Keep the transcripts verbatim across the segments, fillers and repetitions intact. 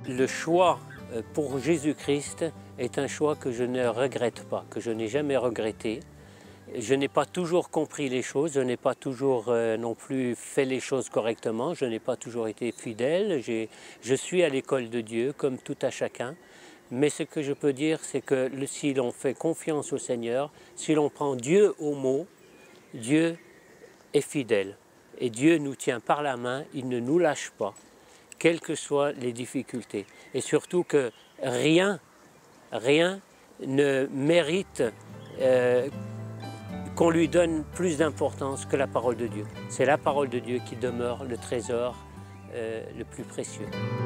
le choix pour Jésus-Christ est un choix que je ne regrette pas, que je n'ai jamais regretté. Je n'ai pas toujours compris les choses, je n'ai pas toujours euh, non plus fait les choses correctement, je n'ai pas toujours été fidèle. Je suis à l'école de Dieu comme tout à chacun. Mais ce que je peux dire, c'est que le, si l'on fait confiance au Seigneur, si l'on prend Dieu au mot, Dieu est fidèle. Et Dieu nous tient par la main, il ne nous lâche pas, quelles que soient les difficultés. Et surtout que rien, rien ne mérite euh, qu'on lui donne plus d'importance que la parole de Dieu. C'est la parole de Dieu qui demeure le trésor euh, le plus précieux.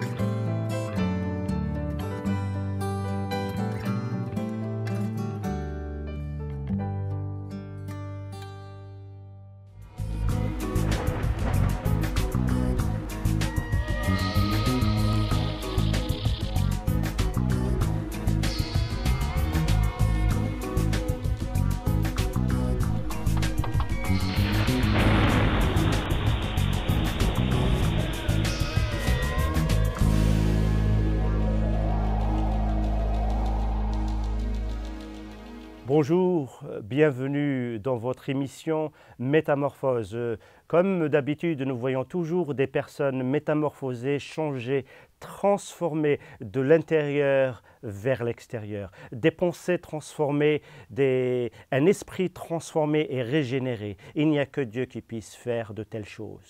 Bonjour, bienvenue dans votre émission Métamorphose. Comme d'habitude, nous voyons toujours des personnes métamorphosées, changées, transformées de l'intérieur vers l'extérieur. Des pensées transformées, des... un esprit transformé et régénéré. Il n'y a que Dieu qui puisse faire de telles choses.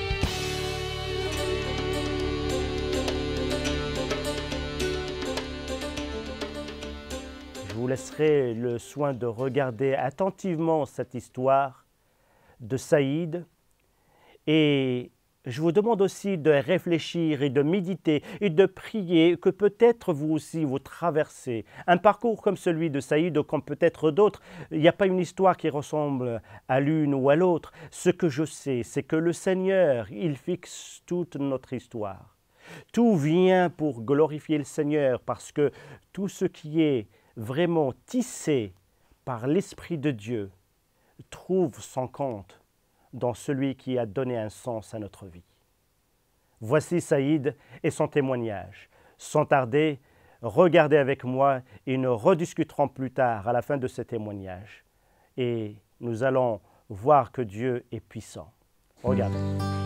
Je vous laisserai le soin de regarder attentivement cette histoire de Saïd et je vous demande aussi de réfléchir et de méditer et de prier que peut-être vous aussi vous traversez un parcours comme celui de Saïd ou comme peut-être d'autres. Il n'y a pas une histoire qui ressemble à l'une ou à l'autre. Ce que je sais, c'est que le Seigneur, il fixe toute notre histoire. Tout vient pour glorifier le Seigneur parce que tout ce qui est vraiment tissé par l'Esprit de Dieu, trouve son compte dans celui qui a donné un sens à notre vie. Voici Saïd et son témoignage. Sans tarder, regardez avec moi et nous rediscuterons plus tard à la fin de ce témoignage. Et nous allons voir que Dieu est puissant. Regardez.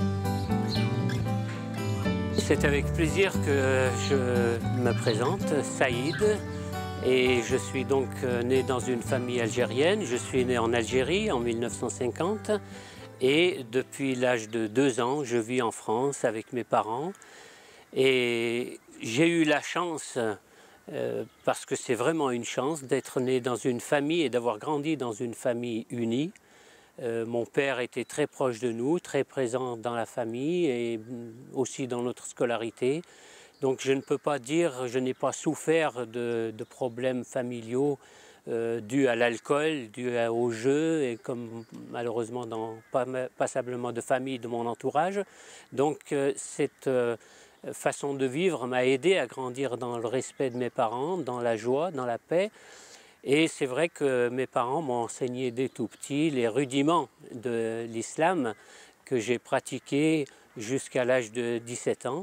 C'est avec plaisir que je me présente, Saïd. Et je suis donc né dans une famille algérienne. Je suis né en Algérie en mille neuf cent cinquante et depuis l'âge de deux ans, je vis en France avec mes parents. Et j'ai eu la chance, euh, parce que c'est vraiment une chance, d'être né dans une famille et d'avoir grandi dans une famille unie. Euh, mon père était très proche de nous, très présent dans la famille et aussi dans notre scolarité. Donc je ne peux pas dire, je n'ai pas souffert de, de problèmes familiaux euh, dus à l'alcool, dus à, au jeu, et comme malheureusement dans pas, passablement de familles de mon entourage. Donc euh, cette euh, façon de vivre m'a aidé à grandir dans le respect de mes parents, dans la joie, dans la paix. Et c'est vrai que mes parents m'ont enseigné dès tout petit les rudiments de l'islam que j'ai pratiqué jusqu'à l'âge de dix-sept ans.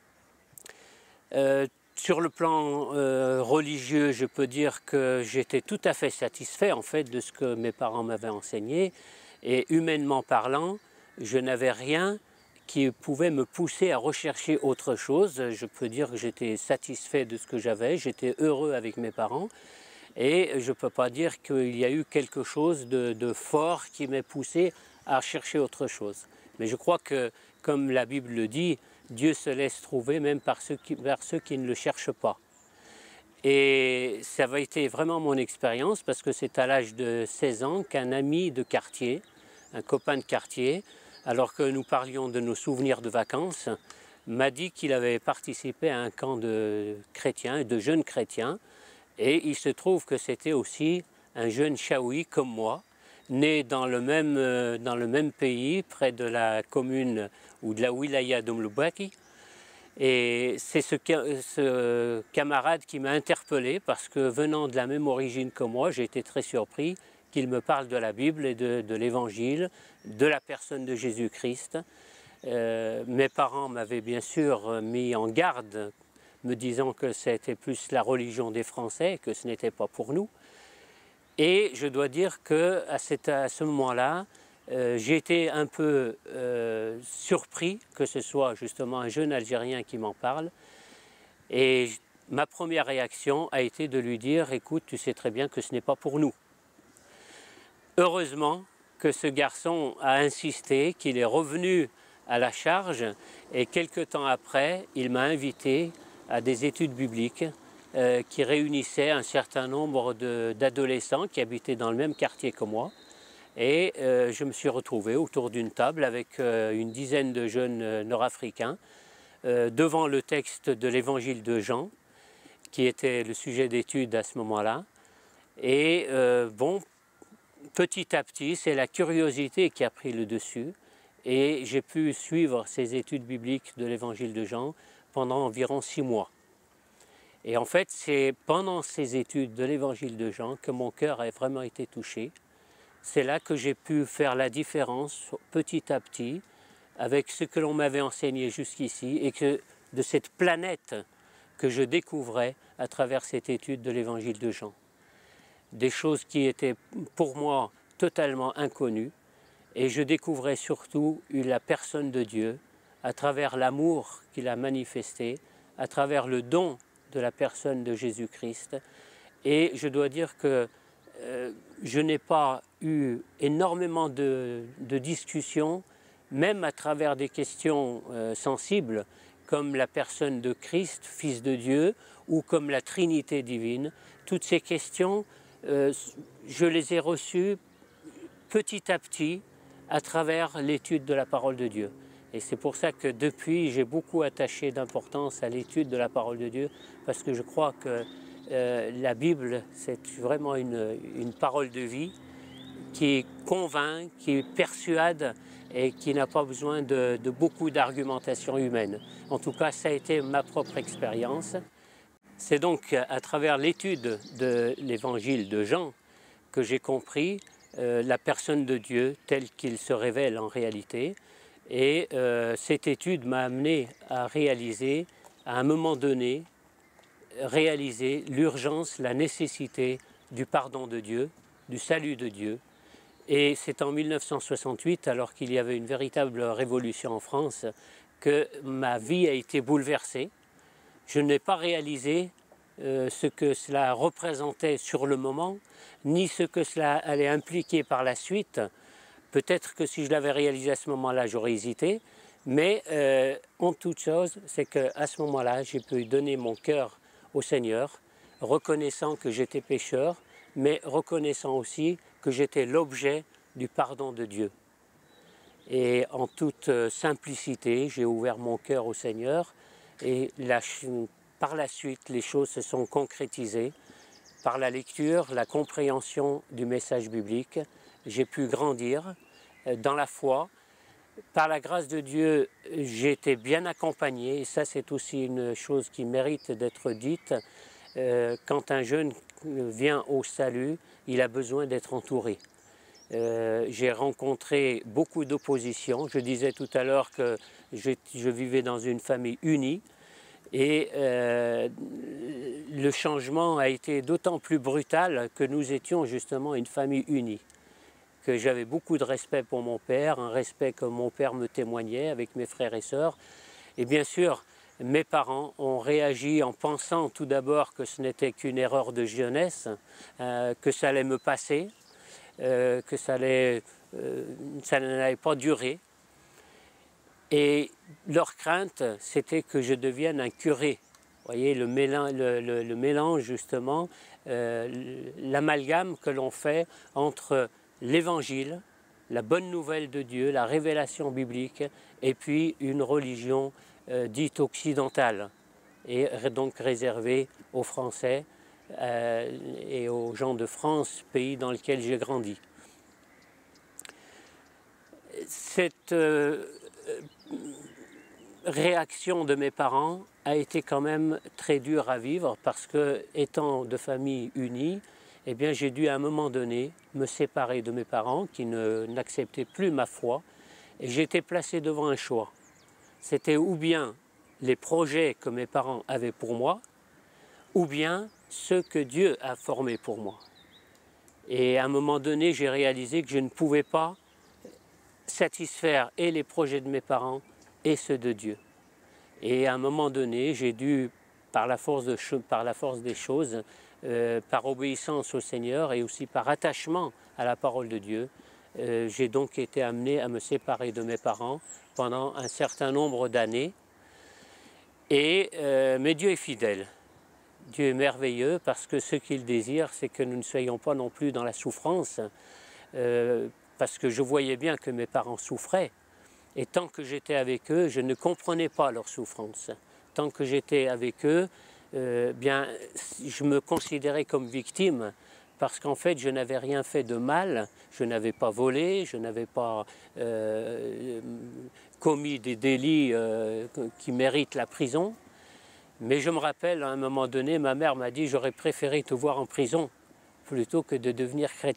Euh, sur le plan euh, religieux, je peux dire que j'étais tout à fait satisfait en fait de ce que mes parents m'avaient enseigné et humainement parlant, je n'avais rien qui pouvait me pousser à rechercher autre chose. Je peux dire que j'étais satisfait de ce que j'avais, j'étais heureux avec mes parents et je ne peux pas dire qu'il y a eu quelque chose de, de fort qui m'ait poussé à chercher autre chose. Mais je crois que, comme la Bible le dit, Dieu se laisse trouver même par ceux qui, par ceux qui ne le cherchent pas. Et ça a été vraiment mon expérience parce que c'est à l'âge de seize ans qu'un ami de quartier, un copain de quartier, alors que nous parlions de nos souvenirs de vacances, m'a dit qu'il avait participé à un camp de chrétiens, de jeunes chrétiens, et il se trouve que c'était aussi un jeune chaoui comme moi, né dans le même, euh, dans le même pays, près de la commune ou de la wilaya d'Oumloubaki. Et c'est ce, ce camarade qui m'a interpellé parce que venant de la même origine que moi, j'ai été très surpris qu'il me parle de la Bible et de, de l'Évangile, de la personne de Jésus-Christ. Euh, mes parents m'avaient bien sûr mis en garde me disant que c'était plus la religion des Français, que ce n'était pas pour nous. Et je dois dire qu'à à ce moment-là, euh, j'ai été un peu euh, surpris que ce soit justement un jeune Algérien qui m'en parle. Et ma première réaction a été de lui dire « Écoute, tu sais très bien que ce n'est pas pour nous ». Heureusement que ce garçon a insisté, qu'il est revenu à la charge et quelque temps après, il m'a invité à des études bibliques euh, qui réunissaient un certain nombre d'adolescents qui habitaient dans le même quartier que moi. Et euh, je me suis retrouvé autour d'une table avec euh, une dizaine de jeunes euh, nord-africains euh, devant le texte de l'évangile de Jean, qui était le sujet d'étude à ce moment-là. Et euh, bon, petit à petit, c'est la curiosité qui a pris le dessus. Et j'ai pu suivre ces études bibliques de l'évangile de Jean pendant environ six mois. Et en fait, c'est pendant ces études de l'évangile de Jean que mon cœur a vraiment été touché. C'est là que j'ai pu faire la différence petit à petit avec ce que l'on m'avait enseigné jusqu'ici et que de cette planète que je découvrais à travers cette étude de l'évangile de Jean. Des choses qui étaient pour moi totalement inconnues. Et je découvrais surtout la personne de Dieu à travers l'amour qu'il a manifesté, à travers le don de la personne de Jésus-Christ. Et je dois dire que euh, je n'ai pas eu énormément de, de discussions, même à travers des questions euh, sensibles, comme la personne de Christ, Fils de Dieu, ou comme la Trinité divine. Toutes ces questions, euh, je les ai reçues petit à petit, à travers l'étude de la parole de Dieu. Et c'est pour ça que depuis, j'ai beaucoup attaché d'importance à l'étude de la parole de Dieu, parce que je crois que euh, la Bible, c'est vraiment une, une parole de vie qui convainc, qui persuade et qui n'a pas besoin de, de beaucoup d'argumentation humaine. En tout cas, ça a été ma propre expérience. C'est donc à travers l'étude de l'évangile de Jean que j'ai compris Euh, la personne de Dieu telle qu'il se révèle en réalité. Et euh, cette étude m'a amené à réaliser, à un moment donné, réaliser l'urgence, la nécessité du pardon de Dieu, du salut de Dieu. Et c'est en mille neuf cent soixante-huit, alors qu'il y avait une véritable révolution en France, que ma vie a été bouleversée. Je n'ai pas réalisé Euh, ce que cela représentait sur le moment, ni ce que cela allait impliquer par la suite. Peut-être que si je l'avais réalisé à ce moment-là, j'aurais hésité, mais euh, en toute chose, c'est qu'à ce moment-là, j'ai pu donner mon cœur au Seigneur, reconnaissant que j'étais pécheur, mais reconnaissant aussi que j'étais l'objet du pardon de Dieu. Et en toute simplicité, j'ai ouvert mon cœur au Seigneur, et la Par la suite, les choses se sont concrétisées par la lecture, la compréhension du message biblique. J'ai pu grandir dans la foi. Par la grâce de Dieu, j'ai été bien accompagné. Et ça, c'est aussi une chose qui mérite d'être dite. Euh, quand un jeune vient au salut, il a besoin d'être entouré. Euh, j'ai rencontré beaucoup d'opposition. Je disais tout à l'heure que je, je vivais dans une famille unie. Et euh, le changement a été d'autant plus brutal que nous étions justement une famille unie. Que j'avais beaucoup de respect pour mon père, un respect que mon père me témoignait avec mes frères et sœurs. Et bien sûr, mes parents ont réagi en pensant tout d'abord que ce n'était qu'une erreur de jeunesse, euh, que ça allait me passer, euh, que ça, allait, euh, ça n'allait pas durer. Et leur crainte, c'était que je devienne un curé. Vous voyez, le mélange, le, le, le mélange justement, euh, l'amalgame que l'on fait entre l'évangile, la bonne nouvelle de Dieu, la révélation biblique, et puis une religion euh, dite occidentale, et donc réservée aux Français euh, et aux gens de France, pays dans lequel j'ai grandi. Cette euh, réaction de mes parents a été quand même très dure à vivre parce que, étant de famille unie, eh bien, j'ai dû à un moment donné me séparer de mes parents qui ne, n'acceptaient plus ma foi et j'ai été placé devant un choix. C'était ou bien les projets que mes parents avaient pour moi, ou bien ceux que Dieu a formés pour moi. Et à un moment donné, j'ai réalisé que je ne pouvais pas satisfaire et les projets de mes parents et ceux de Dieu. Et à un moment donné, j'ai dû, par la force, de, par la force des choses, euh, par obéissance au Seigneur et aussi par attachement à la parole de Dieu, euh, j'ai donc été amené à me séparer de mes parents pendant un certain nombre d'années. Et, euh, mais Dieu est fidèle. Dieu est merveilleux parce que ce qu'il désire, c'est que nous ne soyons pas non plus dans la souffrance, euh, parce que je voyais bien que mes parents souffraient. Et tant que j'étais avec eux, je ne comprenais pas leur souffrance. Tant que j'étais avec eux, euh, bien, je me considérais comme victime parce qu'en fait, je n'avais rien fait de mal. Je n'avais pas volé, je n'avais pas euh, commis des délits euh, qui méritent la prison. Mais je me rappelle, à un moment donné, ma mère m'a dit « J'aurais préféré te voir en prison plutôt que de devenir chrétien ».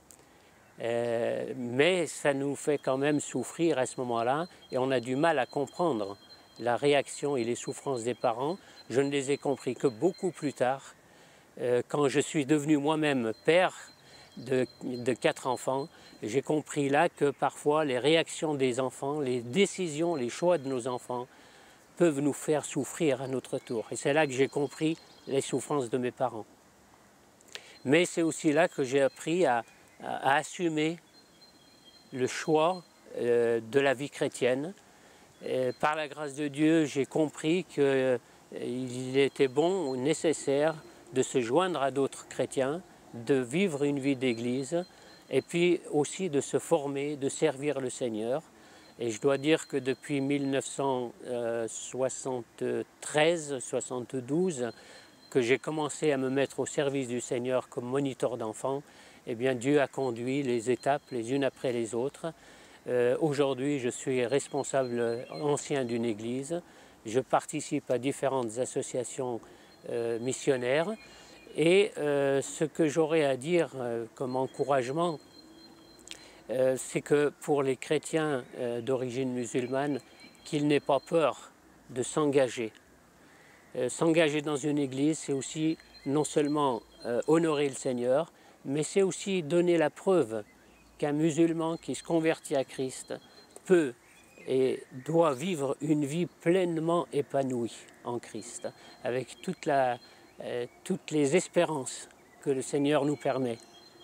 Euh, mais ça nous fait quand même souffrir à ce moment-là et on a du mal à comprendre la réaction et les souffrances des parents. Je ne les ai compris que beaucoup plus tard, euh, quand je suis devenu moi-même père de, de quatre enfants. J'ai compris là que parfois les réactions des enfants, les décisions, les choix de nos enfants peuvent nous faire souffrir à notre tour. Et c'est là que j'ai compris les souffrances de mes parents. Mais c'est aussi là que j'ai appris à à assumer le choix euh, de la vie chrétienne. Et par la grâce de Dieu, j'ai compris qu'il euh, était bon ou nécessaire de se joindre à d'autres chrétiens, de vivre une vie d'église et puis aussi de se former, de servir le Seigneur. Et je dois dire que depuis mille neuf cent soixante-treize soixante-douze, que j'ai commencé à me mettre au service du Seigneur comme moniteur d'enfants, eh bien Dieu a conduit les étapes les unes après les autres. Euh, Aujourd'hui, je suis responsable ancien d'une église. Je participe à différentes associations euh, missionnaires. Et euh, ce que j'aurais à dire euh, comme encouragement, euh, c'est que pour les chrétiens euh, d'origine musulmane, qu'ils n'aient pas peur de s'engager. Euh, s'engager dans une église, c'est aussi non seulement euh, honorer le Seigneur, mais c'est aussi donner la preuve qu'un musulman qui se convertit à Christ peut et doit vivre une vie pleinement épanouie en Christ, avec toute la, euh, toutes les espérances que le Seigneur nous permet.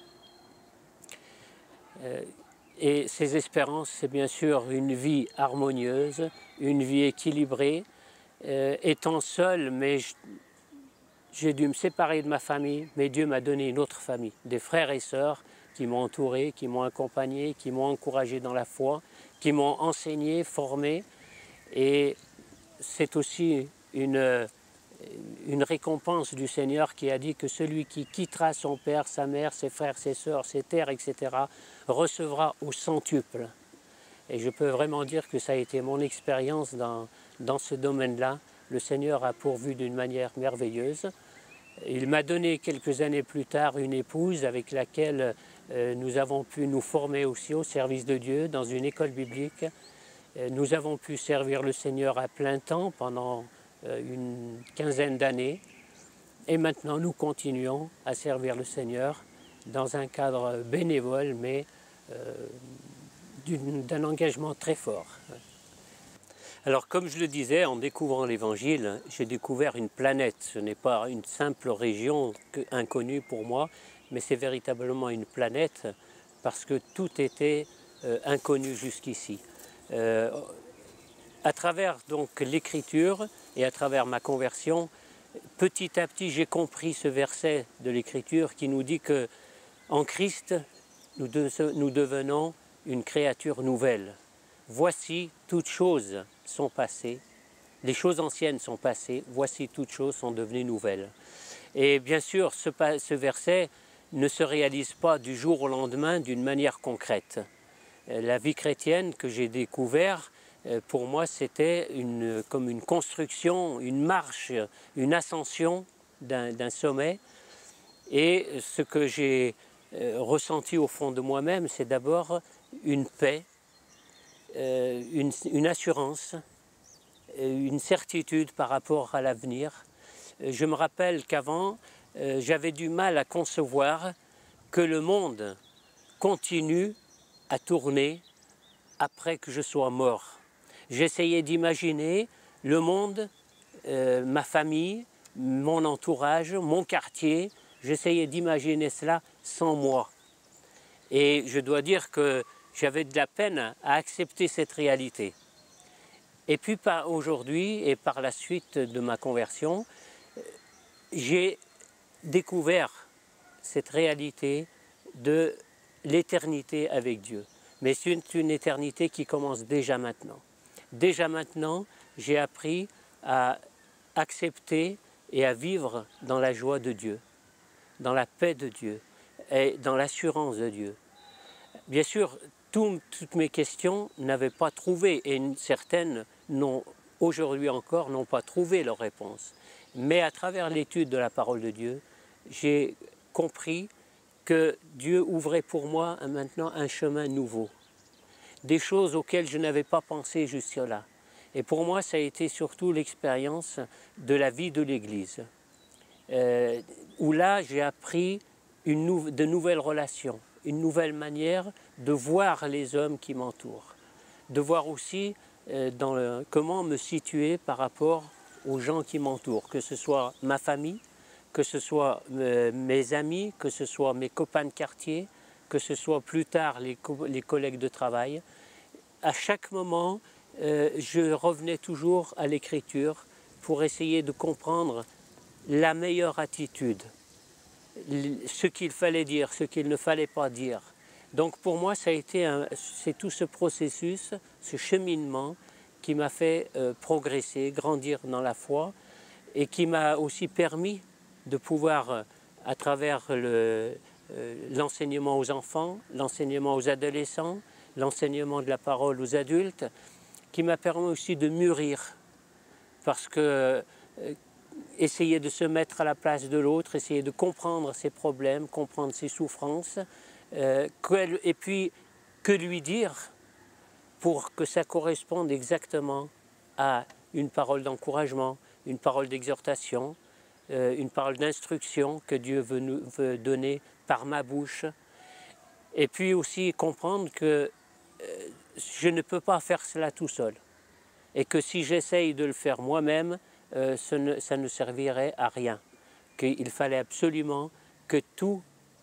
Euh, et ces espérances, c'est bien sûr une vie harmonieuse, une vie équilibrée, euh, étant seul, mais je, j'ai dû me séparer de ma famille, mais Dieu m'a donné une autre famille, des frères et sœurs qui m'ont entouré, qui m'ont accompagné, qui m'ont encouragé dans la foi, qui m'ont enseigné, formé. Et c'est aussi une, une récompense du Seigneur qui a dit que celui qui quittera son père, sa mère, ses frères, ses sœurs, ses terres, et cetera, recevra au centuple. Et je peux vraiment dire que ça a été mon expérience dans, dans ce domaine-là. Le Seigneur a pourvu d'une manière merveilleuse. Il m'a donné quelques années plus tard une épouse avec laquelle euh, nous avons pu nous former aussi au service de Dieu dans une école biblique. Euh, nous avons pu servir le Seigneur à plein temps pendant euh, une quinzaine d'années. Et maintenant nous continuons à servir le Seigneur dans un cadre bénévole, mais euh, d'un engagement très fort. Alors comme je le disais, en découvrant l'Évangile, j'ai découvert une planète. Ce n'est pas une simple région inconnue pour moi, mais c'est véritablement une planète parce que tout était euh, inconnu jusqu'ici. Euh, à travers donc l'Écriture et à travers ma conversion, petit à petit j'ai compris ce verset de l'Écriture qui nous dit que en Christ, nous, de, nous devenons une créature nouvelle. Voici, toutes choses sont passées, les choses anciennes sont passées, voici, toutes choses sont devenues nouvelles. Et bien sûr, ce, ce verset ne se réalise pas du jour au lendemain d'une manière concrète. La vie chrétienne que j'ai découverte, pour moi, c'était une, comme une construction, une marche, une ascension d'un sommet. Et ce que j'ai ressenti au fond de moi-même, c'est d'abord une paix, Euh, une, une assurance, une certitude par rapport à l'avenir. Je me rappelle qu'avant, euh, j'avais du mal à concevoir que le monde continue à tourner après que je sois mort. J'essayais d'imaginer le monde, euh, ma famille, mon entourage, mon quartier. J'essayais d'imaginer cela sans moi. Et je dois dire que j'avais de la peine à accepter cette réalité. Et puis aujourd'hui et par la suite de ma conversion, j'ai découvert cette réalité de l'éternité avec Dieu. Mais c'est une éternité qui commence déjà maintenant. Déjà maintenant, j'ai appris à accepter et à vivre dans la joie de Dieu, dans la paix de Dieu et dans l'assurance de Dieu. Bien sûr, tout, toutes mes questions n'avaient pas trouvé, et certaines n'ont aujourd'hui encore n'ont pas trouvé leur réponse. Mais à travers l'étude de la parole de Dieu, j'ai compris que Dieu ouvrait pour moi maintenant un chemin nouveau, des choses auxquelles je n'avais pas pensé jusque-là. Et pour moi, ça a été surtout l'expérience de la vie de l'Église, euh, où là, j'ai appris une nou de nouvelles relations, une nouvelle manière de voir les hommes qui m'entourent, de voir aussi euh, dans le, comment me situer par rapport aux gens qui m'entourent, que ce soit ma famille, que ce soit euh, mes amis, que ce soit mes copains de quartier, que ce soit plus tard les, co les collègues de travail. À chaque moment, euh, je revenais toujours à l'écriture pour essayer de comprendre la meilleure attitude, ce qu'il fallait dire, ce qu'il ne fallait pas dire. Donc pour moi, ça a été c'est tout ce processus, ce cheminement qui m'a fait euh, progresser, grandir dans la foi et qui m'a aussi permis de pouvoir, euh, à travers le, euh, l'enseignement aux enfants, l'enseignement aux adolescents, l'enseignement de la parole aux adultes, qui m'a permis aussi de mûrir. Parce que euh, essayer de se mettre à la place de l'autre, essayer de comprendre ses problèmes, comprendre ses souffrances, euh, que, et puis que lui dire pour que ça corresponde exactement à une parole d'encouragement, une parole d'exhortation, euh, une parole d'instruction que Dieu veut nous veut donner par ma bouche. Et puis aussi comprendre que euh, je ne peux pas faire cela tout seul. Et que si j'essaye de le faire moi-même, euh, ça, ne, ça ne servirait à rien. Qu'il fallait absolument que tout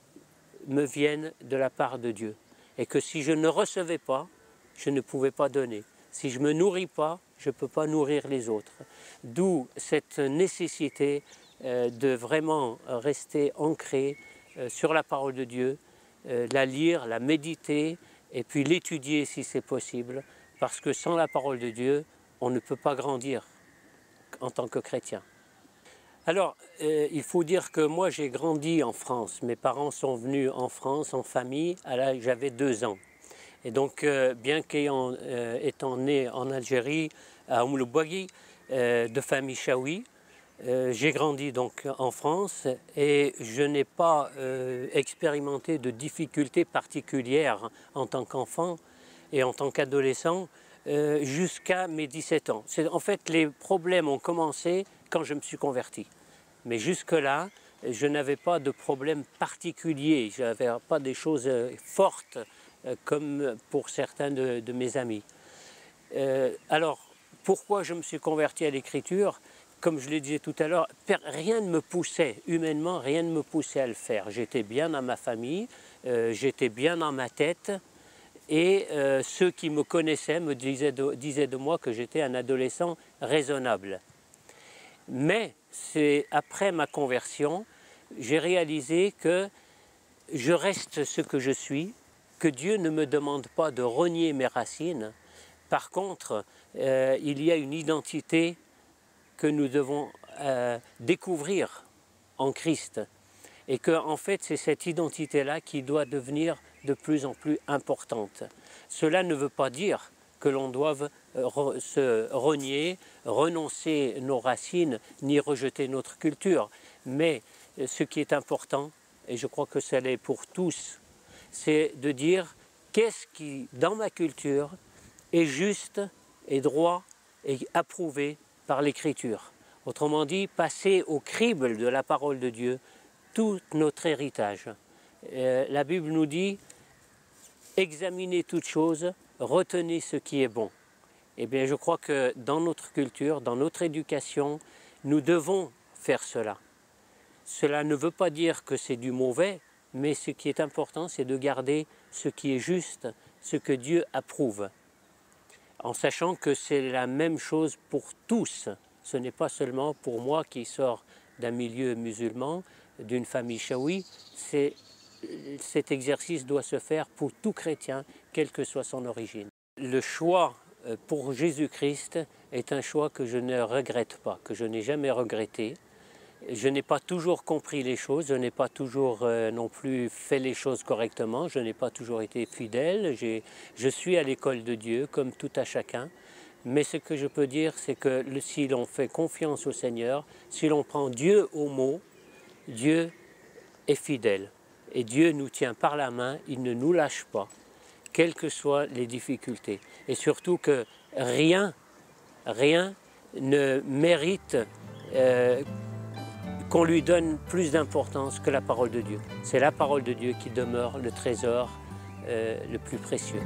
me vienne de la part de Dieu. Et que si je ne recevais pas, je ne pouvais pas donner. Si je ne me nourris pas, je ne peux pas nourrir les autres. D'où cette nécessité euh, de vraiment rester ancré euh, sur la parole de Dieu, euh, la lire, la méditer, et puis l'étudier si c'est possible, parce que sans la parole de Dieu, on ne peut pas grandir en tant que chrétien. Alors, euh, il faut dire que moi j'ai grandi en France. Mes parents sont venus en France en famille, à l'âge j'avais deux ans. Et donc, euh, bien qu'étant euh, étant né en Algérie, à Oum el Bouaghi, euh, de famille chaoui, euh, j'ai grandi donc en France et je n'ai pas euh, expérimenté de difficultés particulières en tant qu'enfant et en tant qu'adolescent euh, jusqu'à mes dix-sept ans. En fait, les problèmes ont commencé quand je me suis converti. Mais jusque-là, je n'avais pas de problème particulier, je n'avais pas des choses fortes comme pour certains de, de mes amis. Euh, alors, pourquoi je me suis converti à l'écriture? Comme je le disais tout à l'heure, rien ne me poussait, humainement, rien ne me poussait à le faire. J'étais bien dans ma famille, euh, j'étais bien dans ma tête, et euh, ceux qui me connaissaient me disaient de, disaient de moi que j'étais un adolescent raisonnable. Mais c'est après ma conversion, j'ai réalisé que je reste ce que je suis, que Dieu ne me demande pas de renier mes racines. Par contre, euh, il y a une identité que nous devons euh, découvrir en Christ. Et que, en fait, c'est cette identité-là qui doit devenir de plus en plus importante. Cela ne veut pas dire que l'on doive re se renier, renoncer nos racines, ni rejeter notre culture. Mais ce qui est important, et je crois que ça l'est pour tous, c'est de dire qu'est-ce qui, dans ma culture, est juste, est droit, et approuvé par l'Écriture. Autrement dit, passer au crible de la parole de Dieu tout notre héritage. Euh, la Bible nous dit, examinez toutes choses, retenez ce qui est bon. Eh bien, je crois que dans notre culture, dans notre éducation, nous devons faire cela. Cela ne veut pas dire que c'est du mauvais, mais ce qui est important, c'est de garder ce qui est juste, ce que Dieu approuve. En sachant que c'est la même chose pour tous. Ce n'est pas seulement pour moi qui sors d'un milieu musulman, d'une famille chaoui. Cet exercice doit se faire pour tout chrétien, quelle que soit son origine. Le choix pour Jésus-Christ est un choix que je ne regrette pas, que je n'ai jamais regretté. Je n'ai pas toujours compris les choses, je n'ai pas toujours euh, non plus fait les choses correctement, je n'ai pas toujours été fidèle, je suis à l'école de Dieu comme tout à chacun. Mais ce que je peux dire, c'est que le, si l'on fait confiance au Seigneur, si l'on prend Dieu au mot, Dieu est fidèle. Et Dieu nous tient par la main, il ne nous lâche pas, quelles que soient les difficultés. Et surtout que rien, rien ne mérite euh, qu'on lui donne plus d'importance que la parole de Dieu. C'est la parole de Dieu qui demeure le trésor euh, le plus précieux.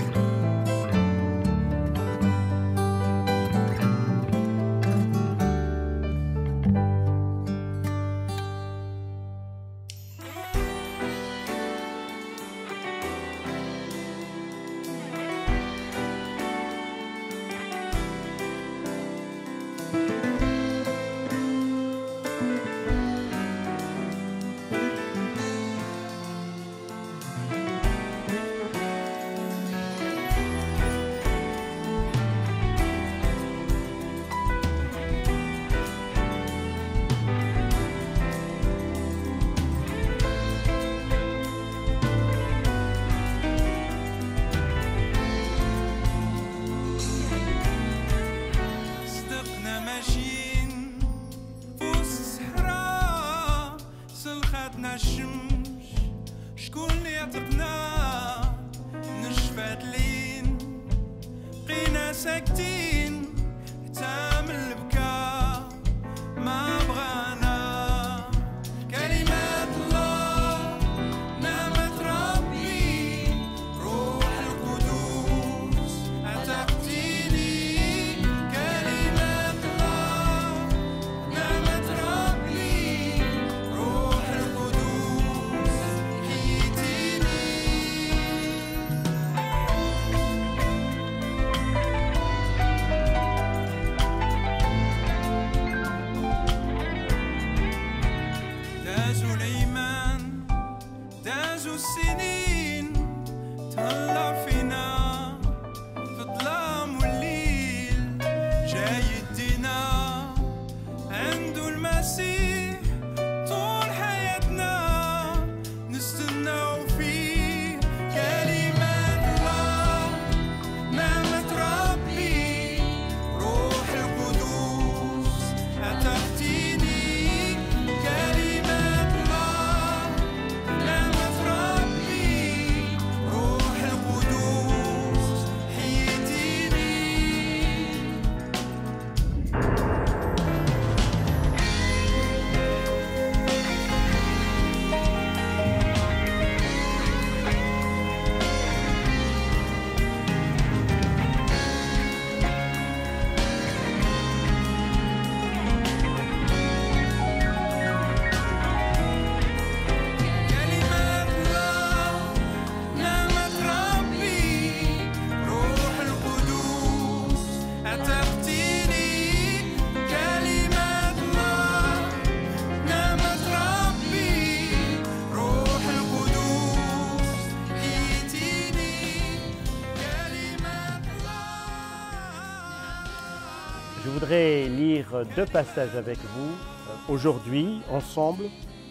Je voudrais lire deux passages avec vous aujourd'hui, ensemble.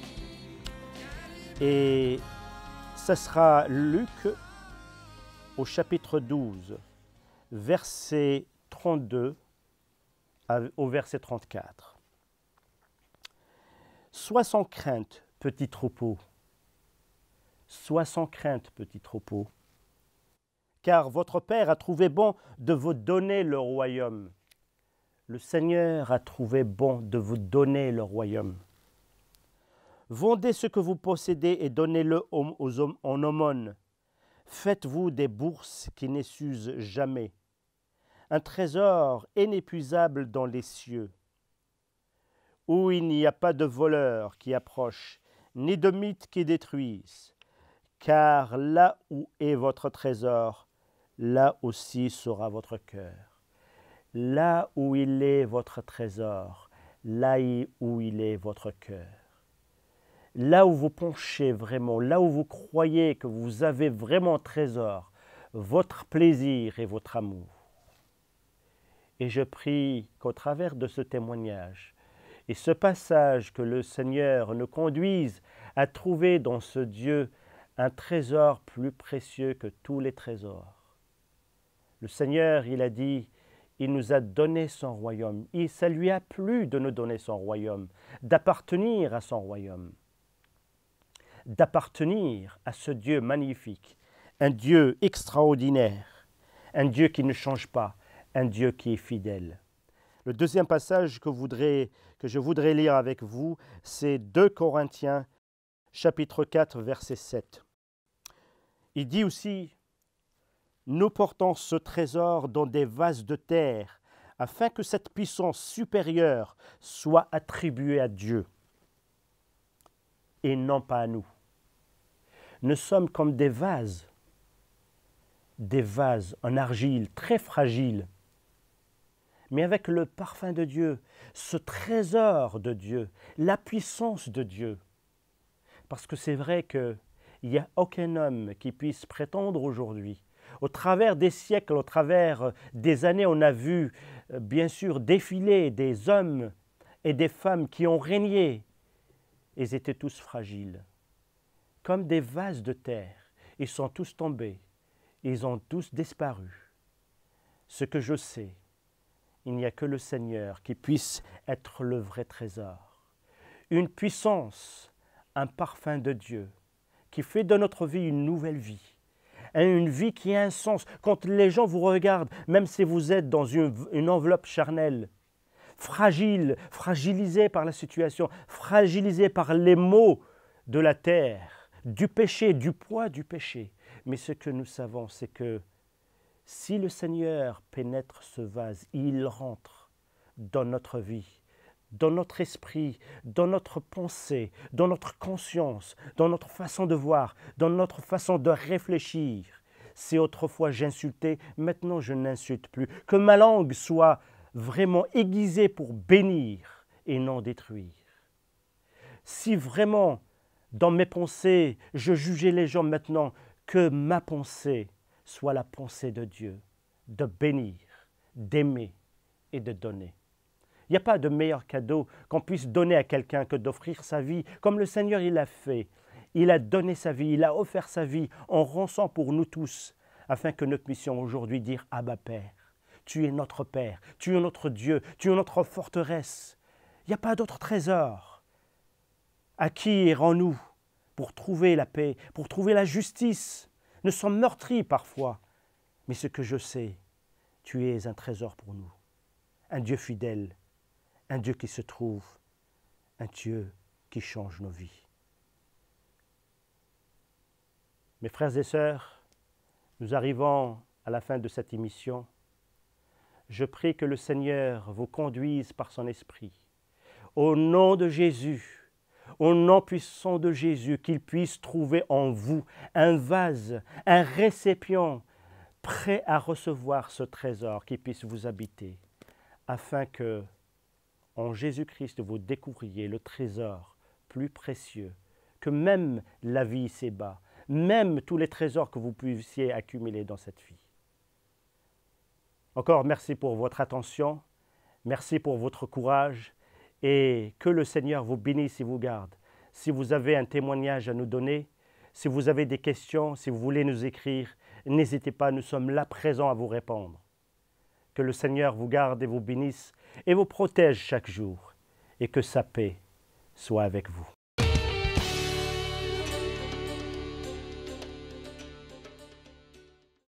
Et ce sera Luc au chapitre douze, verset trente-deux au verset trente-quatre. Sois sans crainte, petit troupeau. Sois sans crainte, petit troupeau. Car votre Père a trouvé bon de vous donner le royaume. le Seigneur a trouvé bon de vous donner le royaume. Vendez ce que vous possédez et donnez-le aux hommes en aumône. Faites-vous des bourses qui ne s'usent jamais, un trésor inépuisable dans les cieux, où il n'y a pas de voleurs qui approchent, ni de mythes qui détruisent. Car là où est votre trésor, là aussi sera votre cœur. Là où il est votre trésor, là où il est votre cœur. Là où vous penchez vraiment, là où vous croyez que vous avez vraiment trésor, votre plaisir et votre amour. Et je prie qu'au travers de ce témoignage et ce passage, que le Seigneur nous conduise à trouver dans ce Dieu un trésor plus précieux que tous les trésors. Le Seigneur, il a dit, il nous a donné son royaume. Et ça lui a plu de nous donner son royaume, d'appartenir à son royaume, d'appartenir à ce Dieu magnifique, un Dieu extraordinaire, un Dieu qui ne change pas, un Dieu qui est fidèle. Le deuxième passage que, voudrais, que je voudrais lire avec vous, c'est deux Corinthiens, chapitre quatre, verset sept. Il dit aussi, « Nous portons ce trésor dans des vases de terre, afin que cette puissance supérieure soit attribuée à Dieu, et non pas à nous. Nous sommes comme des vases, des vases en argile très fragiles, mais avec le parfum de Dieu, ce trésor de Dieu, la puissance de Dieu. Parce que c'est vrai qu'il n'y a aucun homme qui puisse prétendre aujourd'hui. Au travers des siècles, au travers des années, on a vu bien sûr défiler des hommes et des femmes qui ont régné. Ils étaient tous fragiles, comme des vases de terre. Ils sont tous tombés, ils ont tous disparu. Ce que je sais, il n'y a que le Seigneur qui puisse être le vrai trésor. Une puissance, un parfum de Dieu qui fait de notre vie une nouvelle vie. Une vie qui a un sens. Quand les gens vous regardent, même si vous êtes dans une, une enveloppe charnelle, fragile, fragilisé par la situation, fragilisé par les maux de la terre, du péché, du poids du péché. Mais ce que nous savons, c'est que si le Seigneur pénètre ce vase, il rentre dans notre vie, dans notre esprit, dans notre pensée, dans notre conscience, dans notre façon de voir, dans notre façon de réfléchir. Si autrefois j'insultais, maintenant je n'insulte plus. Que ma langue soit vraiment aiguisée pour bénir et non détruire. Si vraiment dans mes pensées je jugeais les gens maintenant, que ma pensée soit la pensée de Dieu, de bénir, d'aimer et de donner. Il n'y a pas de meilleur cadeau qu'on puisse donner à quelqu'un que d'offrir sa vie, comme le Seigneur il l'a fait. Il a donné sa vie, il a offert sa vie en rançon pour nous tous, afin que nous puissions aujourd'hui dire « Abba Père, tu es notre Père, tu es notre Dieu, tu es notre forteresse. » Il n'y a pas d'autre trésor. À qui irons-nous pour trouver la paix, pour trouver la justice? Nous sommes meurtris parfois, mais ce que je sais, tu es un trésor pour nous, un Dieu fidèle, un Dieu qui se trouve, un Dieu qui change nos vies. Mes frères et sœurs, nous arrivons à la fin de cette émission. Je prie que le Seigneur vous conduise par son esprit. Au nom de Jésus, au nom puissant de Jésus, qu'il puisse trouver en vous un vase, un récipient prêt à recevoir ce trésor qui puisse vous habiter, afin que, en Jésus-Christ, vous découvriez le trésor plus précieux que même la vie ici-bas, même tous les trésors que vous puissiez accumuler dans cette vie. Encore merci pour votre attention, merci pour votre courage, et que le Seigneur vous bénisse et vous garde. Si vous avez un témoignage à nous donner, si vous avez des questions, si vous voulez nous écrire, n'hésitez pas, nous sommes là présents à vous répondre. Que le Seigneur vous garde et vous bénisse et vous protège chaque jour, et que sa paix soit avec vous.